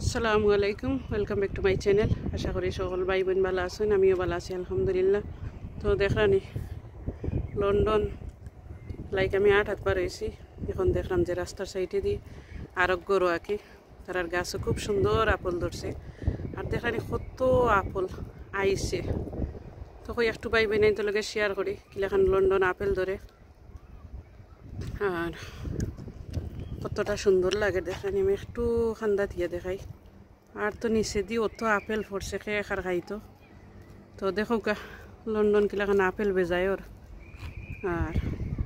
আসসালামু আলাইকুম, welcome back to my channel. আশা করি সকল ভাই বোন ভালো আছেন, আমিও ভালো আছি আলহামদুলিল্লাহ। তো দেখলানি লন্ডন আমি 8 বার হয়েছি। এখন দেখলাম যে রাস্তার সাইডে দিয়ে আরোগ্য রোয়াকি তার গাছও খুব সুন্দর আপেল ধরছে। আর দেখলানি কত আপেল আইছে। তো একটু ভাই বোন লগে শেয়ার করি কিলাখান লন্ডন আপেল ধরে আর কতটা সুন্দর লাগে। দেখলানি আমি একটু খান্দা দিয়ে দেখাই। আর তো নিচে দিয়ে অত আপেল পড়ছে খেয়ে খার খাইতো। তো দেখো গা লন্ডন কিলাখান আপেল বেজায় ওর। আর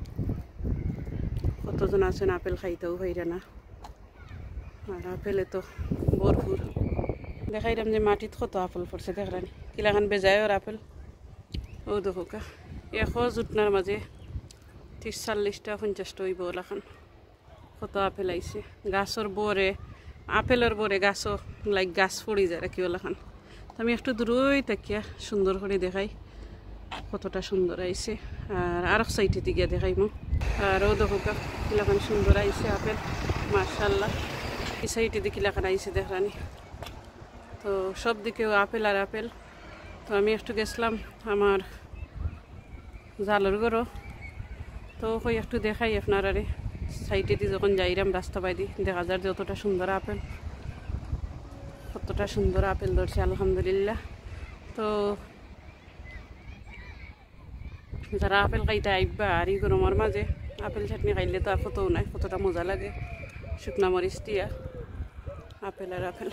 কতজন আছেন আপেল খাইতেও পাইরা না। আর আপেলে তো ভরপুর। দেখাইলাম যে মাটিত কত আপেল পড়ছে দেখলানি কিলাখান বেজায় ওর আপেল। ও দেখো গা 100 জুটনার মাঝে 30-40টা 50টা হইব ওলাখান। কত আপেল আইছে গাছর বরে আপেলের বরে গাছও গাছ পড়ি যায় কি ওলাখান। তো আমি একটু দূরই তাকিয়া সুন্দর করে দেখাই কতটা সুন্দর আইছে। আর আরেক সাইডে গিয়া দেখাইমু। আর ও দেখো কিলাখান সুন্দর আইছে আপেল মাশাআল্লাহ। এই সাইডে দিয়ে কিলাখান আইছে দেখলানি। তো সব দিকেও আপেল আর আপেল। তো আমি একটু গেছিলাম আমার জালর গরো। তো ওই একটু দেখাই আপনারা সাইডে দিয়ে যখন যাইরাম রাস্তা বাইদি দেখা যায় যে অতটা সুন্দর আপেল, কতটা সুন্দর আপেল ধরছে আলহামদুলিল্লাহ। তো যারা আপেল খাইতে আইবা আর এই গরমের মাঝে আপেল চাটনি খাইলে তো আর কতও নাই, কতটা মজা লাগে শুকনা মরিচ দিয়া আপেল আর আপেল।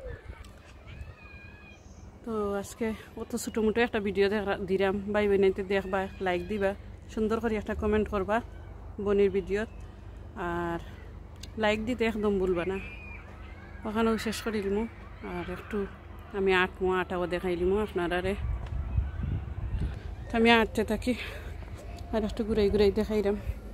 তো আজকে অত ছোটো মোটো একটা ভিডিও দিলাম, ভাই বোনাইতে দেখবা, লাইক দিবা, সুন্দর করে একটা কমেন্ট করবা বোনের ভিডিওত। আর লাইক দিতে একদম ভুলবা না। ওখানেও শেষ করে দিমু। আর একটু আমি আটাও দেখাই দিমু আপনারা। আমি আটতে থাকি আর একটু ঘুরাই ঘুরাই দেখাইলাম।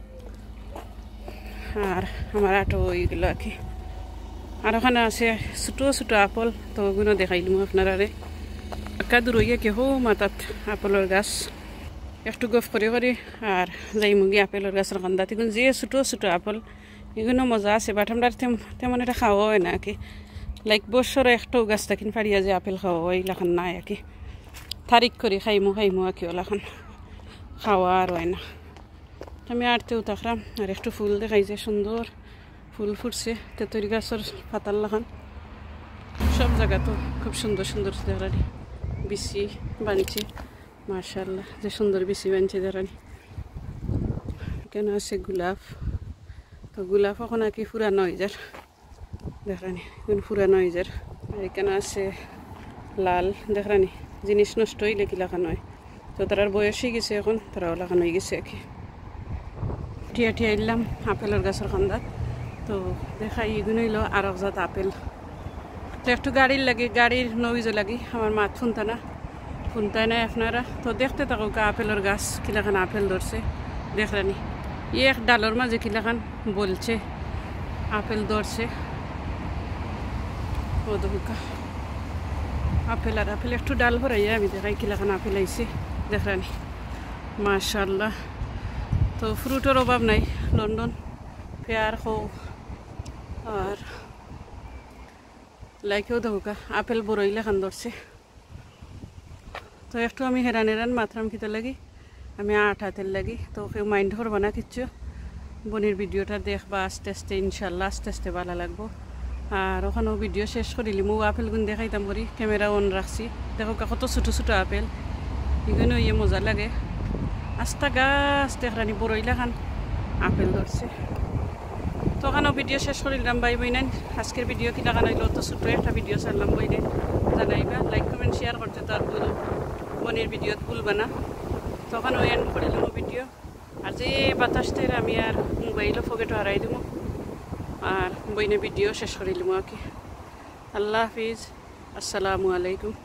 আর আমার আটাও ওইগুলো আর কি। আর ওখানে আছে ছোটো ছোটো আপেল, তো ওগুলো দেখাই দিমু আপনারা। একা দূর হইয়া কেহ মাথাত আপেলের গাছ একটু গফ করে করে আর যাই মুগি আপেলের গাছের কান্দাত এগুলো যে ছোটো ছোটো আপেল এগুলো মজা আছে। বাট আমরা তেমন এটা খাওয়া হয় না আর কি। বছরে একটাও গাছ থাকিন ফাড়িয়া যে আপেল খাওয়া হয় এলাকান নাই আর কি। তারিখ করে খাইমু আর কি ওলাখান খাওয়া আর হয় না। আমি আরতেও থাকলাম আর একটু ফুল দেখাই যে সুন্দর ফুল ফুটছে তেঁতুল গাছের পাতার লাখান। সব জায়গা তো খুব সুন্দর সুন্দর দেখানি বিচি বানছে মাশাআল্লাহ, যে সুন্দর বিচি বানছে দেখানি। কেন আছে গোলাপ, তো গোলাপ এখন আর কি ফুরানো হয়ে যার দেখানি, এখন ফুরানো হয়ে যার। আর এখানে আছে লাল দেখানি, জিনিস নষ্ট হইলে কি লাগানো হয়। তো তার বয়স হয়ে গেছে এখন, তারাও লাগানো হয়ে গেছে আর কি। টিয়া টিয়া এলাম আপেলের গাছের খান্দাত। তো দেখাই এগুলো হইল আর এক জাত আপেল। তো একটু গাড়ির নইজে লাগি আমার মাত শুনতাই নাই আপনারা। তো দেখতে থাকো আপেলের গাছ কিলাখান আপেল ধরছে দেখলানি। এক ডালের মাঝে কিলাখান বলছে আপেল ধরছে। ও দেখা আপেল আর আপেল একটু ডাল ভরাইয়া আমি দেখাই কিলাখান আপেল আইছে দেখলানি মাশাআল্লাহ। তো ফ্রুটের অভাব নাই লন্ডন, পেয়ার হোক আর লাইকেও দেখা আপেল বড়ইলা খান ধরছে। তো একটু আমি হেরান মাত্রাম খেতে লাগি, আমি হাতের লাগি। তো কেউ মাইন্ড করবা না কিচ্ছু। বোনের ভিডিওটা দেখবা আস্তে আস্তে ইনশাল্লাহ আস্তে আস্তে ভালো লাগবো। আর ওখানেও ভিডিও শেষ করিলি মো আপেলগুন দেখাইতাম করি, ক্যামেরা অন রাখছি। দেখো কত ছোটো ছোটো আপেল এগুলো ইয়ে মজা লাগে। আস্তা গাছ দেখলানি বড়ইলা খান আপেল ধরছে। তো ওখানেও ভিডিও শেষ করিলাম ভাই বইনান। আজকের ভিডিও কিনা কানাইল অত ছোটো একটা ভিডিও ছাড়লাম বইনে জানাইবা, লাইক কমেন্ট শেয়ার করতে তো আর বোনের ভিডিওত ভুলবা না। তখন ওই এন্ড করিলাম ভিডিও। আর যে বাতাসতের আমি আর মোবাইলও পকেটও হারাই দিব আর বইনে ভিডিও শেষ করিলাম আর কি। আল্লাহ হাফিজ, আসসালামু আলাইকুম।